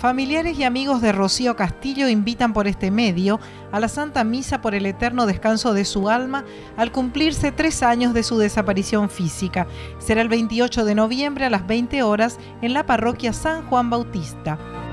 Familiares y amigos de Rocío Castillo invitan por este medio a la Santa Misa por el eterno descanso de su alma al cumplirse 3 años de su desaparición física. Será el 28 de noviembre a las 20 horas en la parroquia San Juan Bautista.